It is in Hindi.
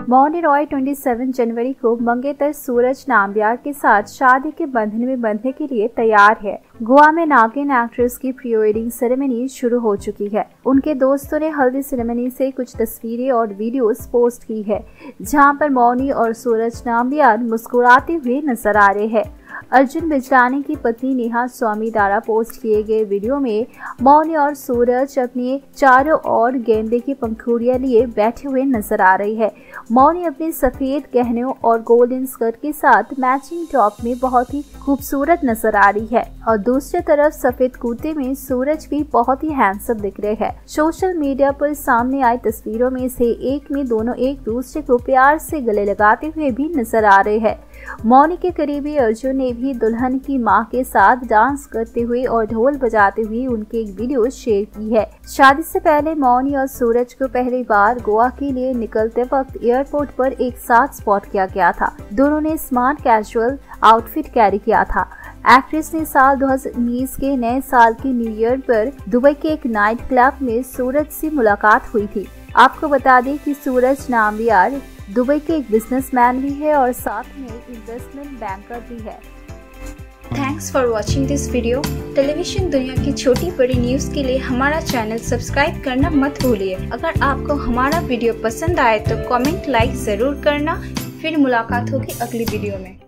मौनी रॉय 27 जनवरी को मंगेतर सूरज नाम्बियार के साथ शादी के बंधन में बंधने के लिए तैयार है। गोवा में नागिन एक्ट्रेस की प्री वेडिंग सेरेमनी शुरू हो चुकी है। उनके दोस्तों ने हल्दी सेरेमनी से कुछ तस्वीरें और वीडियोस पोस्ट की है, जहां पर मौनी और सूरज नाम्बियार मुस्कुराते हुए नजर आ रहे हैं। अर्जुन बिजलानी की पत्नी नेहा स्वामी द्वारा पोस्ट किए गए वीडियो में मौनी और सूरज अपने चारों ओर गेंदे की पंखुड़ियां लिए बैठे हुए नजर आ रही है। मौनी अपने सफेद गहनों और गोल्डन स्कर्ट के साथ मैचिंग टॉप में बहुत ही खूबसूरत नजर आ रही है और दूसरी तरफ सफेद कुर्ते में सूरज भी बहुत ही हैंडसम दिख रहे हैं। सोशल मीडिया पर सामने आई तस्वीरों में से एक में दोनों एक दूसरे को प्यार से गले लगाते हुए भी नजर आ रहे हैं। मौनी के करीबी अर्जुन ने भी दुल्हन की मां के साथ डांस करते हुए और ढोल बजाते हुए उनकी एक वीडियो शेयर की है। शादी से पहले मौनी और सूरज को पहली बार गोवा के लिए निकलते वक्त एयरपोर्ट पर एक साथ स्पॉट किया गया था। दोनों ने स्मार्ट कैजुअल आउटफिट कैरी किया था। एक्ट्रेस ने साल 2019 के नए साल के न्यू ईयर पर दुबई के एक नाइट क्लब में सूरज से मुलाकात हुई थी। आपको बता दें कि सूरज नाम्बियार दुबई के एक बिजनेसमैन भी है और साथ में इन्वेस्टमेंट बैंकर भी है। Thanks for watching this video. Television दुनिया की छोटी बड़ी न्यूज़ के लिए हमारा चैनल सब्सक्राइब करना मत भूलिए। अगर आपको हमारा वीडियो पसंद आए तो कमेंट लाइक जरूर करना। फिर मुलाकात होगी अगली वीडियो में।